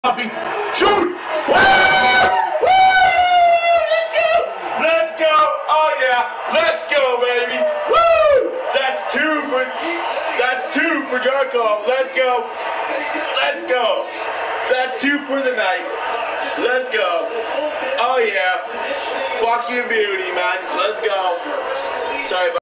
Shoot! Woo! Woo! Let's go! Let's go! Oh yeah! Let's go, baby! Woo! That's two for Jarnkrok. Let's go! Let's go! That's two for the night. Let's go! Oh yeah! Fuck you, beauty, man. Let's go! Sorry about